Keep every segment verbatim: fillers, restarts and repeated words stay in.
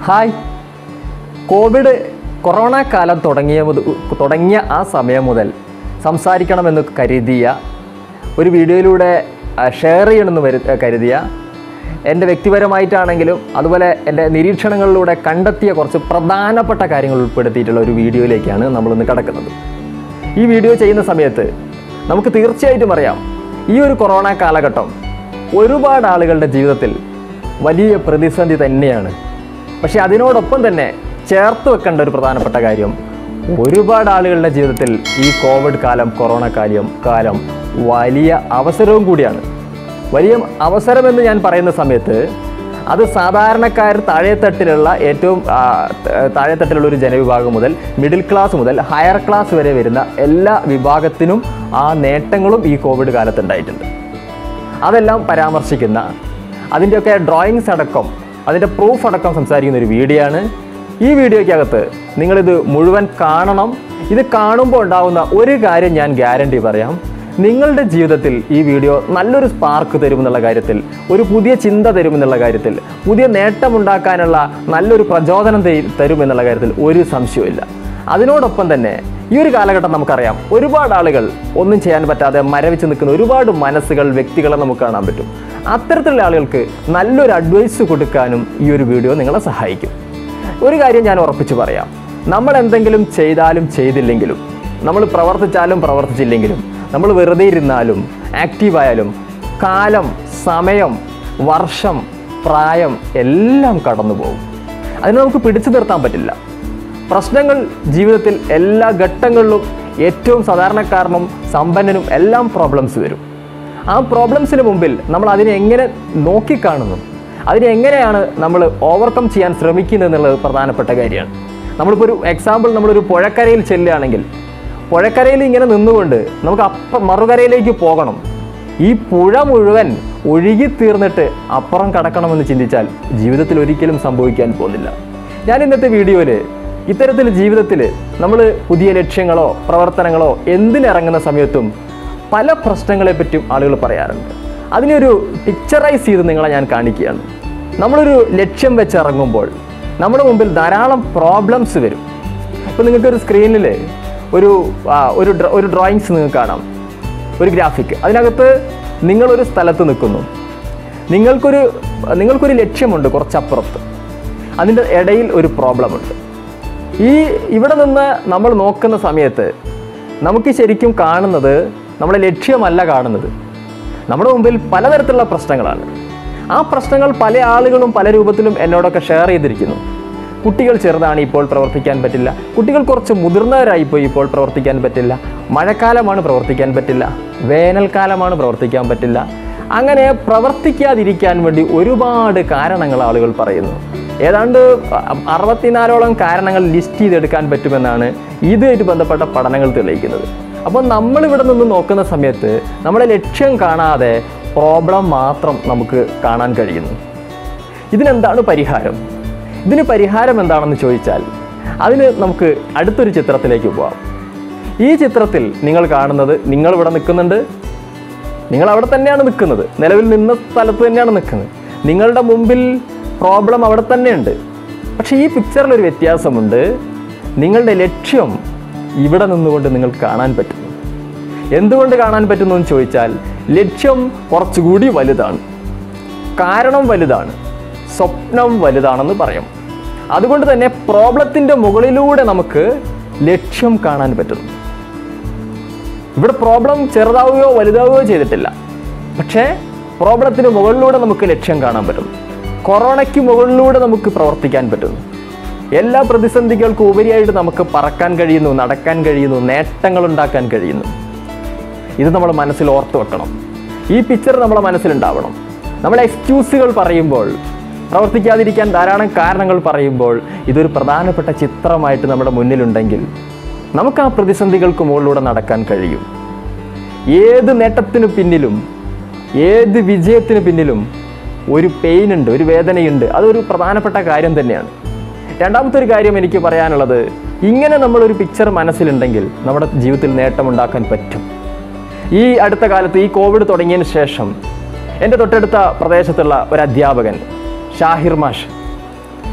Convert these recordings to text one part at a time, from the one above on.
Hi. Covid corona കാലം തുടങ്ങിയ തുടങ്ങിയ ആ സമയം മുതൽ സംസാരിക്കണമെന്ന് കരുതിയ ഒരു വീഡിയോയിലൂടെ ഷെയർ ചെയ്യണമെന്ന് വരു കരുതിയ എൻ്റെ വ്യക്തിപരമായിട്ടാണെങ്കിലും അതുപോലെ എൻ്റെ നിരീക്ഷണങ്ങളിലൂടെ കണ്ടെത്തിയ കുറച്ച് പ്രധാനപ്പെട്ട കാര്യങ്ങൾ ഉൾപ്പെടുത്തിയിട്ടുള്ള ഒരു വീഡിയോയിലേക്കാണ് നമ്മളിന്ന് കടക്കുന്നത്. ഈ വീഡിയോ ചെയ്യുന്ന സമയത്ത് നമുക്ക് തീർച്ചയായിട്ടും അറിയാം, ഈ ഒരു കൊറോണ കാലഘട്ടം ഒരുപാട് ആളുകളുടെ ജീവിതത്തിൽ വലിയ പ്രതിസന്ധി തന്നെയാണ്. പക്ഷേ അതിനോടൊപ്പം തന്നെ ചേർത്ത് വെക്കേണ്ട ഒരു പ്രധാനപ്പെട്ട കാര്യം, ഒരുപാട് ആളുകളുടെ ജീവിതത്തിൽ ഈ കോവിഡ് കാലം കൊറോണ കാലം കാലം വലിയ അവസരവും കൂടിയാണ്. വലിയ അവസരമെന്ന് ഞാൻ പറയുന്ന സമയത്ത് അത് സാധാരണക്കാർ താഴെത്തട്ടിലുള്ള ഏറ്റവും താഴെത്തട്ടിലുള്ള ഒരു ജനവിഭാഗം മുതൽ മിഡിൽ ക്ലാസ് മുതൽ ഹയർ ക്ലാസ് വരെ വരുന്ന എല്ലാ വിഭാഗത്തിനും ആ നേട്ടങ്ങളും ഈ കോവിഡ് കാലത്തുണ്ടായിട്ടുണ്ട്. അതെല്ലാം പരാമർശിക്കുന്ന അതിൻ്റെയൊക്കെ ഡ്രോയിങ്സ് അടക്കം അതിൻ്റെ പ്രൂഫ് അടക്കം സംസാരിക്കുന്ന ഒരു വീഡിയോ ആണ്. ഈ വീഡിയോയ്ക്കകത്ത് നിങ്ങളിത് മുഴുവൻ കാണണം. ഇത് കാണുമ്പോൾ ഉണ്ടാകുന്ന ഒരു കാര്യം ഞാൻ ഗ്യാരണ്ടി പറയാം, നിങ്ങളുടെ ജീവിതത്തിൽ ഈ വീഡിയോ നല്ലൊരു സ്പാർക്ക് തരുമെന്നുള്ള കാര്യത്തിൽ, ഒരു പുതിയ ചിന്ത തരുമെന്നുള്ള കാര്യത്തിൽ, പുതിയ നേട്ടമുണ്ടാക്കാനുള്ള നല്ലൊരു പ്രചോദനം തരുമെന്നുള്ള കാര്യത്തിൽ ഒരു സംശയവുമില്ല. അതിനോടൊപ്പം തന്നെ ഈ ഒരു കാലഘട്ടം നമുക്കറിയാം, ഒരുപാട് ആളുകൾ ഒന്നും ചെയ്യാൻ പറ്റാതെ മരവിച്ച് നിൽക്കുന്ന ഒരുപാട് മനസ്സുകൾ, വ്യക്തികളെ നമുക്ക് കാണാൻ പറ്റും. അത്തരത്തിലുള്ള ആളുകൾക്ക് നല്ലൊരു അഡ്വൈസ് കൊടുക്കാനും ഈ ഒരു വീഡിയോ നിങ്ങളെ സഹായിക്കും. ഒരു കാര്യം ഞാൻ ഉറപ്പിച്ച് പറയാം, നമ്മൾ എന്തെങ്കിലും ചെയ്താലും ചെയ്തില്ലെങ്കിലും, നമ്മൾ പ്രവർത്തിച്ചാലും പ്രവർത്തിച്ചില്ലെങ്കിലും, നമ്മൾ വെറുതെ ഇരുന്നാലും ആക്റ്റീവായാലും കാലം, സമയം, വർഷം, പ്രായം എല്ലാം കടന്നു പോകും. അതിനെ നമുക്ക് പിടിച്ചു നിർത്താൻ പറ്റില്ല. പ്രശ്നങ്ങൾ ജീവിതത്തിൽ എല്ലാ ഘട്ടങ്ങളിലും ഏറ്റവും സാധാരണക്കാരനും സമ്പന്നനും എല്ലാം പ്രോബ്ലംസ് വരും. ആ പ്രോബ്ലംസിന് മുമ്പിൽ നമ്മൾ അതിനെ എങ്ങനെ നോക്കിക്കാണുന്നു, അതിനെ എങ്ങനെയാണ് നമ്മൾ ഓവർകം ചെയ്യാൻ ശ്രമിക്കുന്നത് എന്നുള്ളത് പ്രധാനപ്പെട്ട കാര്യമാണ്. നമ്മളിപ്പോൾ ഒരു എക്സാമ്പിൾ, നമ്മളൊരു പുഴക്കരയിൽ ചെല്ലുകയാണെങ്കിൽ, പുഴക്കരയിൽ ഇങ്ങനെ നിന്നുകൊണ്ട് നമുക്ക് അപ്പ മറുകരയിലേക്ക് പോകണം. ഈ പുഴ മുഴുവൻ ഒഴുകി തീർന്നിട്ട് അപ്പുറം കടക്കണമെന്ന് ചിന്തിച്ചാൽ ജീവിതത്തിൽ ഒരിക്കലും സംഭവിക്കാൻ പോകുന്നില്ല. ഞാൻ ഇന്നത്തെ വീഡിയോയിൽ ഇത്തരത്തിൽ ജീവിതത്തിൽ നമ്മൾ പുതിയ ലക്ഷ്യങ്ങളോ പ്രവർത്തനങ്ങളോ എന്തിനിറങ്ങുന്ന സമയത്തും പല പ്രശ്നങ്ങളെപ്പറ്റിയും ആളുകൾ പറയാറുണ്ട്. അതിനൊരു പിക്ചറൈസ് ചെയ്ത് നിങ്ങളെ ഞാൻ കാണിക്കുകയാണ്. നമ്മളൊരു ലക്ഷ്യം വെച്ചിറങ്ങുമ്പോൾ നമ്മുടെ മുമ്പിൽ ധാരാളം പ്രോബ്ലംസ് വരും. ഇപ്പോൾ നിങ്ങൾക്കൊരു സ്ക്രീനിൽ ഒരു ഒരു ഒരു ഡ്രോയിങ്സ് നിങ്ങൾക്ക് കാണാം, ഒരു ഗ്രാഫിക്. അതിനകത്ത് നിങ്ങളൊരു സ്ഥലത്ത് നിൽക്കുന്നു, നിങ്ങൾക്കൊരു നിങ്ങൾക്കൊരു ലക്ഷ്യമുണ്ട് കുറച്ചപ്പുറത്ത്, അതിൻ്റെ ഇടയിൽ ഒരു പ്രോബ്ലമുണ്ട്. ഈ ഇവിടെ നിന്ന് നമ്മൾ നോക്കുന്ന സമയത്ത് നമുക്ക് ശരിക്കും കാണുന്നത് നമ്മുടെ ലക്ഷ്യമല്ല കാണുന്നത്. നമ്മുടെ മുമ്പിൽ പലതരത്തിലുള്ള പ്രശ്നങ്ങളാണ്. ആ പ്രശ്നങ്ങൾ പല ആളുകളും പല രൂപത്തിലും എന്നോടൊക്കെ ഷെയർ ചെയ്തിരിക്കുന്നു. കുട്ടികൾ ചെറുതാണ്, ഇപ്പോൾ പ്രവർത്തിക്കാൻ പറ്റില്ല. കുട്ടികൾ കുറച്ച് മുതിർന്നവരായിപ്പോയി, ഇപ്പോൾ പ്രവർത്തിക്കാൻ പറ്റില്ല. മഴക്കാലമാണ്, പ്രവർത്തിക്കാൻ പറ്റില്ല. വേനൽക്കാലമാണ്, പ്രവർത്തിക്കാൻ പറ്റില്ല. അങ്ങനെ പ്രവർത്തിക്കാതിരിക്കാൻ വേണ്ടി ഒരുപാട് കാരണങ്ങൾ ആളുകൾ പറയുന്നു. ഏതാണ്ട് അറുപത്തിനാലോളം കാരണങ്ങൾ ലിസ്റ്റ് ചെയ്തെടുക്കാൻ പറ്റുമെന്നാണ് ഇതുമായിട്ട് ബന്ധപ്പെട്ട പഠനങ്ങൾ തെളിയിക്കുന്നത്. അപ്പോൾ നമ്മളിവിടെ നിന്ന് നോക്കുന്ന സമയത്ത് നമ്മുടെ ലക്ഷ്യം കാണാതെ പ്രോബ്ലം മാത്രം നമുക്ക് കാണാൻ കഴിയുന്നു. ഇതിനെന്താണ് പരിഹാരം? ഇതിന് പരിഹാരം എന്താണെന്ന് ചോദിച്ചാൽ അതിന് നമുക്ക് അടുത്തൊരു ചിത്രത്തിലേക്ക് പോകാം. ഈ ചിത്രത്തിൽ നിങ്ങൾ കാണുന്നത്, നിങ്ങളിവിടെ നിൽക്കുന്നുണ്ട്, നിങ്ങൾ അവിടെ തന്നെയാണ് നിൽക്കുന്നത്, നിലവിൽ നിന്ന സ്ഥലത്ത് തന്നെയാണ് നിൽക്കുന്നത്. നിങ്ങളുടെ മുമ്പിൽ പ്രോബ്ലം അവിടെ തന്നെയുണ്ട്. പക്ഷേ ഈ പിക്ചറിലൊരു വ്യത്യാസമുണ്ട്. നിങ്ങളുടെ ലക്ഷ്യം ഇവിടെ നിന്നുകൊണ്ട് നിങ്ങൾക്ക് കാണാൻ പറ്റുന്നു. എന്തുകൊണ്ട് കാണാൻ പറ്റുന്നു എന്ന് ചോദിച്ചാൽ ലക്ഷ്യം കുറച്ചുകൂടി വലുതാണ്, കാരണം വലുതാണ്, സ്വപ്നം വലുതാണെന്ന് പറയും. അതുകൊണ്ട് തന്നെ പ്രോബ്ലത്തിൻ്റെ മുകളിലൂടെ നമുക്ക് ലക്ഷ്യം കാണാൻ പറ്റുന്നു. ഇവിടെ പ്രോബ്ലം ചെറുതാവുകയോ വലുതാവുകയോ ചെയ്തിട്ടില്ല, പക്ഷേ പ്രോബ്ലത്തിന് മുകളിലൂടെ നമുക്ക് ലക്ഷ്യം കാണാൻ പറ്റുന്നു. കൊറോണയ്ക്ക് മുകളിലൂടെ നമുക്ക് പ്രവർത്തിക്കാൻ പറ്റുന്നു. എല്ലാ പ്രതിസന്ധികൾക്കും ഉപരിയായിട്ട് നമുക്ക് പറക്കാൻ കഴിയുന്നു, നടക്കാൻ കഴിയുന്നു, നേട്ടങ്ങൾ ഉണ്ടാക്കാൻ കഴിയുന്നു. ഇത് നമ്മൾ മനസ്സിൽ ഓർത്ത് വെക്കണം. ഈ പിക്ചർ നമ്മളെ മനസ്സിലുണ്ടാവണം. നമ്മൾ എക്സ്ക്യൂസുകൾ പറയുമ്പോൾ, പ്രവർത്തിക്കാതിരിക്കാൻ ധാരാളം കാരണങ്ങൾ പറയുമ്പോൾ, ഇതൊരു പ്രധാനപ്പെട്ട ചിത്രമായിട്ട് നമ്മുടെ മുന്നിലുണ്ടെങ്കിൽ നമുക്ക് ആ പ്രതിസന്ധികൾക്ക് മുകളിലൂടെ നടക്കാൻ കഴിയും. ഏത് നേട്ടത്തിന് പിന്നിലും, ഏത് വിജയത്തിന് പിന്നിലും ഒരു പെയിൻ ഉണ്ട്, ഒരു വേദനയുണ്ട്. അതൊരു പ്രധാനപ്പെട്ട കാര്യം തന്നെയാണ്. രണ്ടാമത്തെ ഒരു കാര്യം എനിക്ക് പറയാനുള്ളത്, ഇങ്ങനെ നമ്മളൊരു പിക്ചർ മനസ്സിലുണ്ടെങ്കിൽ നമ്മുടെ ജീവിതത്തിൽ നേട്ടമുണ്ടാക്കാൻ പറ്റും. ഈ അടുത്ത കാലത്ത് ഈ കോവിഡ് തുടങ്ങിയതിന് ശേഷം എൻ്റെ തൊട്ടടുത്ത പ്രദേശത്തുള്ള ഒരു അധ്യാപകൻ ഷാഹിർ മാഷ്,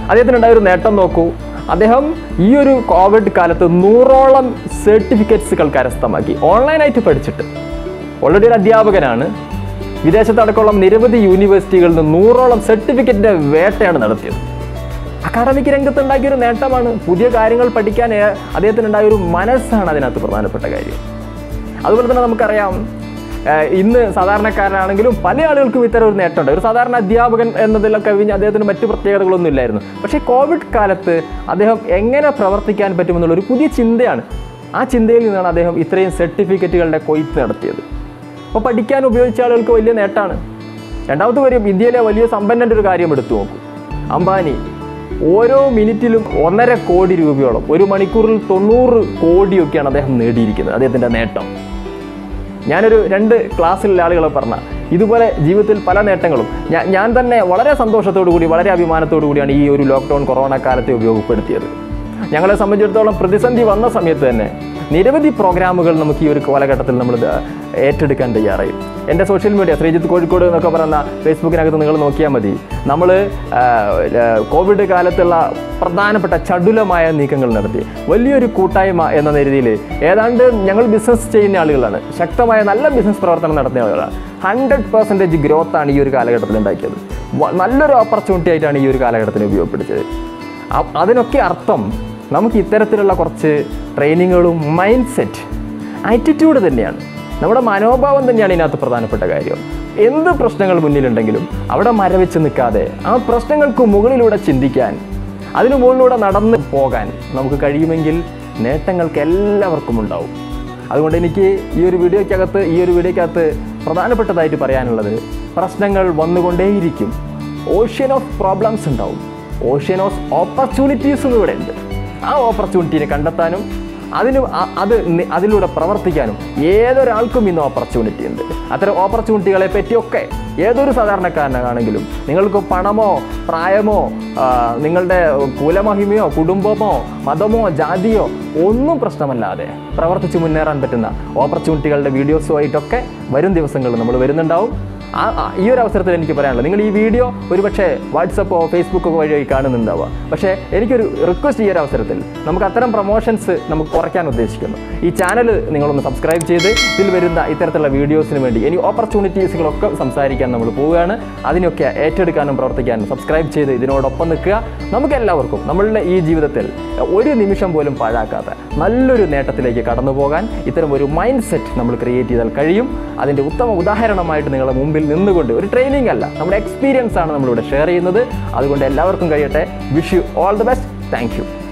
അദ്ദേഹത്തിനുണ്ടായ ഒരു നേട്ടം നോക്കൂ. അദ്ദേഹം ഈ ഒരു കോവിഡ് കാലത്ത് നൂറോളം സർട്ടിഫിക്കറ്റ്സുകൾ കരസ്ഥമാക്കി, ഓൺലൈനായിട്ട് പഠിച്ചിട്ട്. ഓൾറെഡി ഒരു അധ്യാപകനാണ്. വിദേശത്തടക്കമുള്ള നിരവധി യൂണിവേഴ്സിറ്റികളിൽ നിന്ന് നൂറോളം സർട്ടിഫിക്കറ്റിൻ്റെ വേട്ടയാണ് നടത്തിയത്. അക്കാഡമിക് രംഗത്ത് ഉണ്ടാക്കിയൊരു നേട്ടമാണ്. പുതിയ കാര്യങ്ങൾ പഠിക്കാൻ അദ്ദേഹത്തിനുണ്ടായ ഒരു മനസ്സാണ് അതിനകത്ത് പ്രധാനപ്പെട്ട കാര്യം. അതുപോലെ തന്നെ നമുക്കറിയാം, ഇന്ന് സാധാരണക്കാരനാണെങ്കിലും പല ആളുകൾക്കും ഇത്തരം ഒരു നേട്ടമുണ്ട്. ഒരു സാധാരണ അധ്യാപകൻ എന്നതിലൊക്കെ കവിഞ്ഞ് അദ്ദേഹത്തിന് മറ്റു പ്രത്യേകതകളൊന്നും ഇല്ലായിരുന്നു. പക്ഷേ കോവിഡ് കാലത്ത് അദ്ദേഹം എങ്ങനെ പ്രവർത്തിക്കാൻ പറ്റുമെന്നുള്ള ഒരു പുതിയ ചിന്തയാണ്. ആ ചിന്തയിൽ നിന്നാണ് അദ്ദേഹം ഇത്രയും സർട്ടിഫിക്കറ്റുകളുടെ കൊയ്ത്ത് നടത്തിയത്. അപ്പോൾ പഠിക്കാൻ ഉപയോഗിച്ച ആളുകൾക്ക് വലിയ നേട്ടമാണ്. രണ്ടാമത്തെ കാര്യം, ഇന്ത്യയിലെ വലിയ സമ്പന്നൻ്റെ ഒരു കാര്യം എടുത്തു നോക്കൂ. അംബാനി ഓരോ മിനിറ്റിലും ഒന്നര കോടി രൂപയോളം, ഒരു മണിക്കൂറിൽ തൊണ്ണൂറ് കോടിയൊക്കെയാണ് അദ്ദേഹം നേടിയിരിക്കുന്നത്. അദ്ദേഹത്തിൻ്റെ നേട്ടം ഞാനൊരു രണ്ട് ക്ലാസ്സിലുള്ള ആളുകളെ പറഞ്ഞ ഇതുപോലെ ജീവിതത്തിൽ പല നേട്ടങ്ങളും ഞാൻ ഞാൻ തന്നെ വളരെ സന്തോഷത്തോടു കൂടി, വളരെ അഭിമാനത്തോടു കൂടിയാണ് ഈ ഒരു ലോക്ക്ഡൗൺ കൊറോണ കാലത്തെ ഉപയോഗപ്പെടുത്തിയത്. ഞങ്ങളെ സംബന്ധിച്ചിടത്തോളം പ്രതിസന്ധി വന്ന സമയത്ത് തന്നെ നിരവധി പ്രോഗ്രാമുകൾ നമുക്ക് ഈ ഒരു കാലഘട്ടത്തിൽ നമ്മൾ ഏറ്റെടുക്കാൻ തയ്യാറായി. എൻ്റെ സോഷ്യൽ മീഡിയ ശ്രീജിത്ത് കോഴിക്കോട് എന്നൊക്കെ പറയുന്ന ഫേസ്ബുക്കിനകത്ത് നിങ്ങൾ നോക്കിയാൽ മതി. നമ്മൾ കോവിഡ് കാലത്തുള്ള പ്രധാനപ്പെട്ട ചടുലമായ നീക്കങ്ങൾ നടത്തി. വലിയൊരു കൂട്ടായ്മ എന്ന രീതിയിൽ ഏതാണ്ട് ഞങ്ങൾ ബിസിനസ് ചെയ്യുന്ന ആളുകളാണ്, ശക്തമായ നല്ല ബിസിനസ് പ്രവർത്തനം നടത്തുന്ന ആളുകളാണ്. ഹൺഡ്രഡ് പെർസെൻറ്റേജ് ഗ്രോത്താണ് ഈ ഒരു കാലഘട്ടത്തിൽ ഉണ്ടാക്കിയത്. നല്ലൊരു ഓപ്പർച്യൂണിറ്റി ആയിട്ടാണ് ഈ ഒരു കാലഘട്ടത്തിന് ഉപയോഗപ്പെടുത്തിയത്. അതിനൊക്കെ അർത്ഥം നമുക്ക് ഇത്തരത്തിലുള്ള കുറച്ച് ട്രെയിനിങ്ങുകളും മൈൻഡ് സെറ്റ് ആറ്റിറ്റ്യൂഡ് തന്നെയാണ്, നമ്മുടെ മനോഭാവം തന്നെയാണ് ഇതിനകത്ത് പ്രധാനപ്പെട്ട കാര്യം. എന്ത് പ്രശ്നങ്ങൾ മുന്നിലുണ്ടെങ്കിലും അവിടെ മരവിച്ച് നിൽക്കാതെ ആ പ്രശ്നങ്ങൾക്ക് മുകളിലൂടെ ചിന്തിക്കാൻ, അതിനു മുകളിലൂടെ നടന്ന് പോകാൻ നമുക്ക് കഴിയുമെങ്കിൽ നേട്ടങ്ങൾക്ക് എല്ലാവർക്കും ഉണ്ടാവും. അതുകൊണ്ട് എനിക്ക് ഈ ഒരു വീഡിയോയ്ക്കകത്ത് ഈ ഒരു വീഡിയോയ്ക്കകത്ത് പ്രധാനപ്പെട്ടതായിട്ട് പറയാനുള്ളത്, പ്രശ്നങ്ങൾ വന്നുകൊണ്ടേയിരിക്കും. ഓഷ്യൻ ഓഫ് പ്രോബ്ലംസ് ഉണ്ടാവും, ഓഷ്യൻ ഓഫ് ഓപ്പർച്യൂണിറ്റീസും ഇവിടെ ഉണ്ട്. ആ ഓപ്പർച്യൂണിറ്റീനെ കണ്ടെത്താനും അതിന് അത് അതിലൂടെ പ്രവർത്തിക്കാനും ഏതൊരാൾക്കും ഇന്ന് ഓപ്പർച്യൂണിറ്റി ഉണ്ട്. അത്തരം ഓപ്പർച്യൂണിറ്റികളെ പറ്റിയൊക്കെ ഏതൊരു സാധാരണക്കാരനാണെങ്കിലും, നിങ്ങൾക്ക് പണമോ പ്രായമോ നിങ്ങളുടെ കുലമഹിമയോ കുടുംബമോ മതമോ ജാതിയോ ഒന്നും പ്രശ്നമല്ലാതെ പ്രവർത്തിച്ച് മുന്നേറാൻ പറ്റുന്ന ഓപ്പർച്യൂണിറ്റികളുടെ വീഡിയോസുമായിട്ടൊക്കെ വരും ദിവസങ്ങളിൽ നമ്മൾ വരുന്നുണ്ടാവും. ആ ഈ ഒരു അവസരത്തിൽ എനിക്ക് പറയാനുള്ളത്, നിങ്ങൾ ഈ വീഡിയോ ഒരുപക്ഷെ വാട്സപ്പോ ഫേസ്ബുക്കോ വഴി കാണുന്നുണ്ടാവുക. പക്ഷേ എനിക്കൊരു റിക്വസ്റ്റ് ഈ ഒരു അവസരത്തിൽ, നമുക്ക് അത്തരം പ്രൊമോഷൻസ് നമുക്ക് കുറയ്ക്കാൻ ഉദ്ദേശിക്കുന്നു. ഈ ചാനൽ നിങ്ങളൊന്ന് സബ്സ്ക്രൈബ് ചെയ്ത് ഇതിൽ വരുന്ന ഇത്തരത്തിലുള്ള വീഡിയോസിന് വേണ്ടി ഇനി ഓപ്പർച്യൂണിറ്റീസുകളൊക്കെ സംസാരിക്കാൻ നമ്മൾ പോവുകയാണ്. അതിനൊക്കെ ഏറ്റെടുക്കാനും പ്രവർത്തിക്കാനും സബ്സ്ക്രൈബ് ചെയ്ത് ഇതിനോടൊപ്പം നിൽക്കുക. നമുക്ക് എല്ലാവർക്കും നമ്മളുടെ ഈ ജീവിതത്തിൽ ഒരു നിമിഷം പോലും പാഴാക്കാത്ത നല്ലൊരു നേട്ടത്തിലേക്ക് കടന്നു പോകാൻ ഇത്തരം ഒരു മൈൻഡ് സെറ്റ് നമ്മൾ ക്രിയേറ്റ് ചെയ്താൽ കഴിയും. അതിൻ്റെ ഉത്തമ ഉദാഹരണമായിട്ട് നിങ്ങളുടെ മുമ്പിൽ നിന്നുകൊണ്ട്, ഒരു ട്രെയിനിങ് അല്ല, നമ്മുടെ എക്സ്പീരിയൻസ് ആണ് നമ്മളിവിടെ ഷെയർ ചെയ്യുന്നത്. അതുകൊണ്ട് എല്ലാവർക്കും കഴിയട്ടെ. Wish you all the best. Thank U.